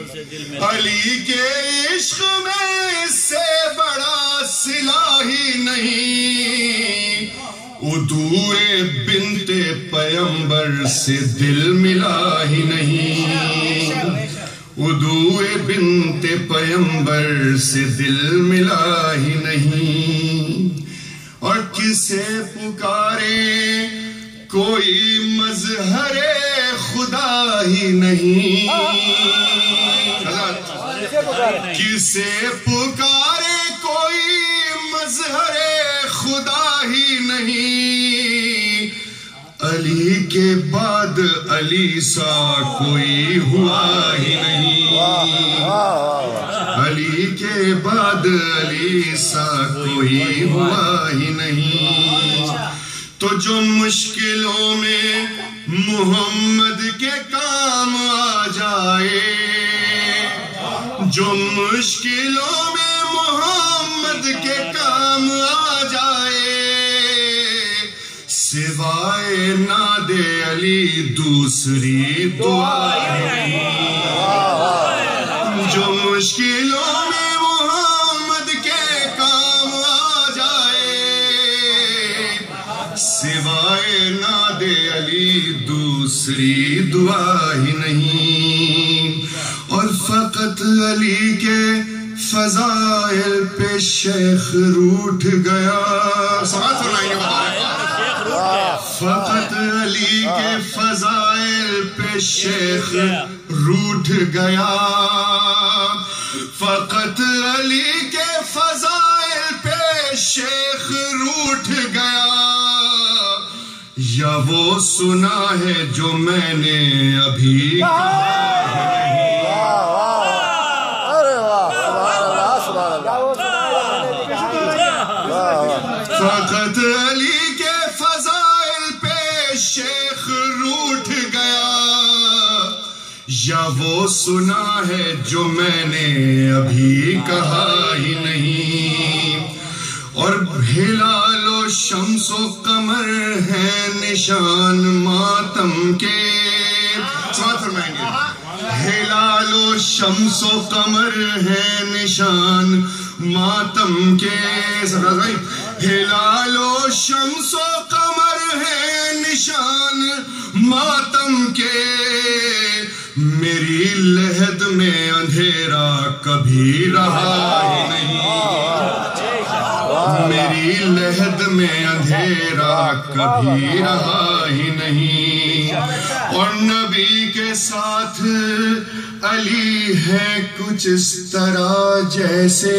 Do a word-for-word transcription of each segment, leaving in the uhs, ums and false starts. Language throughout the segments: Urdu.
علی کے عشق میں اس سے بڑا صلہ ہی نہیں، ادوئے بنت پیمبر سے دل ملا ہی نہیں، ادوئے بنت پیمبر سے دل ملا ہی نہیں۔ اور کسے پکارے کوئی مظہر خدا ہی نہیں، کسے پکارے کوئی مظہر خدا ہی نہیں، علی کے بعد علی سا کوئی ہوا ہی نہیں، علی کے بعد علی سا کوئی ہوا ہی نہیں۔ تو جو مشکلوں میں محمد کے کام آ جائے، جو مشکلوں میں محمد کے کام آ جائے، سوائے ناد علی دوسری دعا نہیں، جو مشکلوں میں محمد کے کام آ جائے، سوائے ناد علی دوسری دعا ہی نہیں۔ اور فقط علی کے فضائل پہ شیخ روٹھ گیا، سمجھ فرمائیے فقط علی کے فضائل پہ شیخ روٹھ گیا، فقط علی کے فضائل پہ شیخ روٹھ گیا، یا وہ سنا ہے جو میں نے ابھی کہا ہے، فقط علی کے فضائل پہ شیخ روٹھ گیا، یا وہ سنا ہے جو میں نے ابھی کہا ہی نہیں۔ اور ہلال و شمس و قمر ہیں نشان ماتم کے، سماعت فرمائیں گے، ہلال و شمس و قمر ہیں نشان ماتم کے، ہلال و شمس و قمر ہیں نشان ماتم کے، میری لحد میں اندھیرا کبھی رہا ہی نہیں، میری لحد میں اندھیرا کبھی رہا ہی نہیں۔ اور نبی کے ساتھ علی ہے کچھ اس طرح جیسے،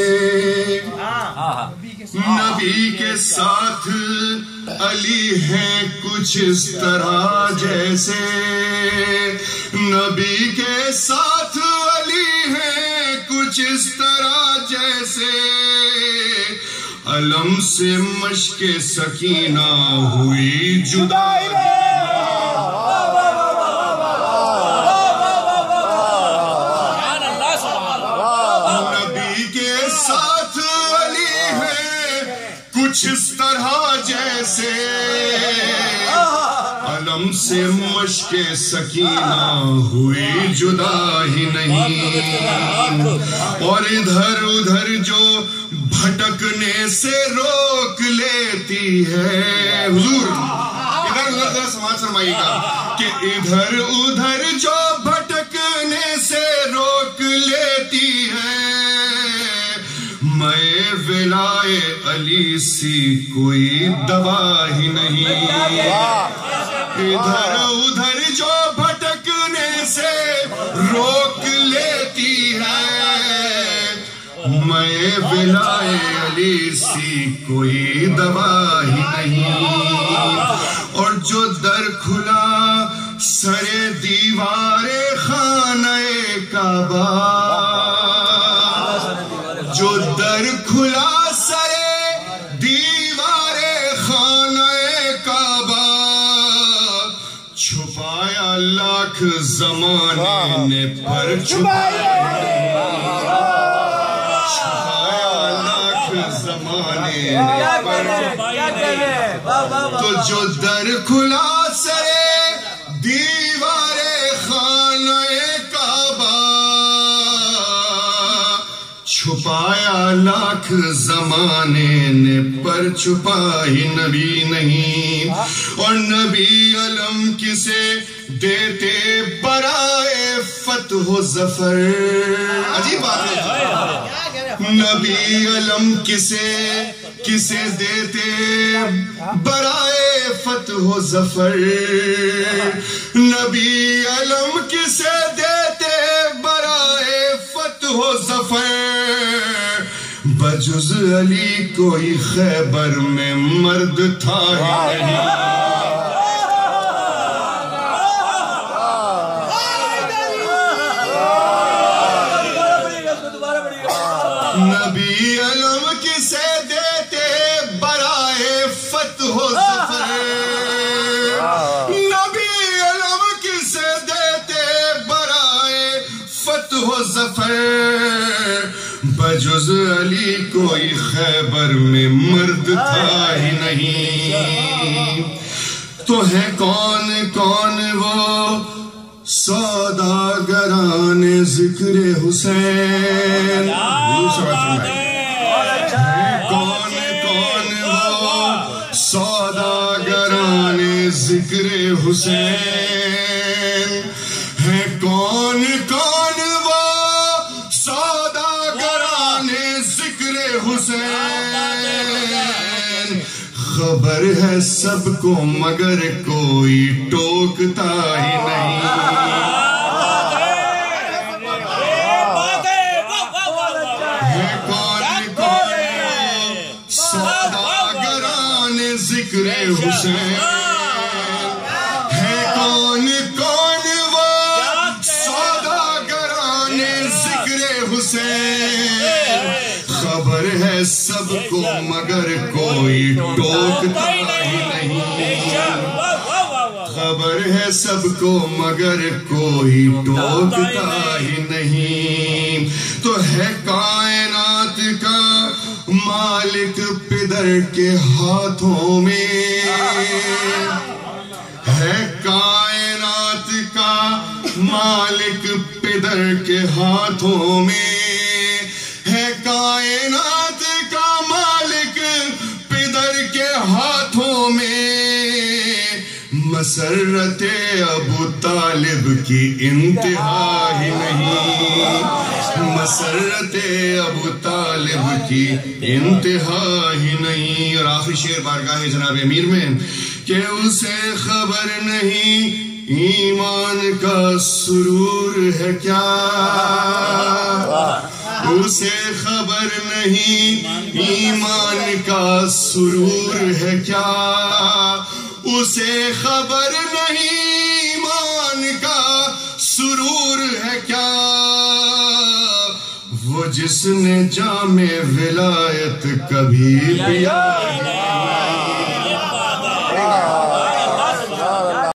نبی کے ساتھ علی ہے کچھ اس طرح جیسے، نبی کے ساتھ علی ہے کچھ اس طرح جیسے، علم سے مشق سکینہ ہوئی جدا، نبی کے ساتھ علی ہے کچھ اس طرح جیسے، علم سے مشق سکینہ ہوئی جدا ہی نہیں۔ اور ادھر ادھر جو بھٹکنے سے روک لیتی ہے، حضور ادھر ادھر ذرا سماعت فرمائیے گا کہ ادھر ادھر جو بھٹکنے سے روک لیتی ہے، میں ولائے علی سی کوئی دوا ہی نہیں، ادھر ادھر جو بھٹکنے سے روک لیتی ہے، میں ولائے علی سی کوئی دوا ہی نہیں۔ اور جو در کھلا سر دیوار خانہ کعبہ، جو در کھلا سر دیوار خانہ کعبہ، چھپایا لاکھ زمانے نے پر چھپایا، چھپایا لاکھ زمانے نے پر، تو جو در کھلا سر دیوار خانہ کعبہ، لاکھ زمانے نے پر چھپا ہی نبی نہیں. اور نبی علم کسے دیتے برائے فتح و ظفر. عجیب بات ہے. نبی علم کسے کسے دیتے برائے فتح و ظفر. نبی علم کسے دیتے برائے فتح و ظفر. بجز علی کوئی خیبر میں مرد تھا ہی نہیں. نبی علم کسے دیتے برائے فتح و ظفر. نبی علم کسے دیتے برائے فتح و ظفر. بجز علی کوئی خیبر میں مرد تھا ہی نہیں. تو ہے کون کون وہ سوداگران ذکر حسین. ہے کون کون وہ سوداگران ذکر حسین. ہے کون کون وہ سوداگران ذکر حسین. خبر ہے سب کو مگر کوئی ٹوکتا ہی نہیں. ہے کون کون سوداگران ذکر حسین. ہے کون کون وہ سوداگران ذکر حسین. خبر ہے سب کو مگر کوئی ٹوکتا ہی نہیں. خبر ہے سب کو مگر کوئی ٹوکتا ہی نہیں. تو ہے کائنات کا مالک پدر کے ہاتھوں میں. ہے کائنات کا مالک پدر کے ہاتھوں میں. ہے کائنات کا مالک پدر کے ہاتھوں میں. مسرت ابو طالب کی انتہا ہی نہیں. مسرت ابو طالب کی انتہا ہی نہیں. اور آخری شعر بارگاہ جناب امیر میں کہ اسے خبر نہیں ایمان کا سرور ہے کیا. اسے خبر نہیں ایمان کا سرور ہے کیا. اسے خبر نہیں ایمان کا سرور ہے کیا. وہ جس نے جام ولایت کبھی پیا.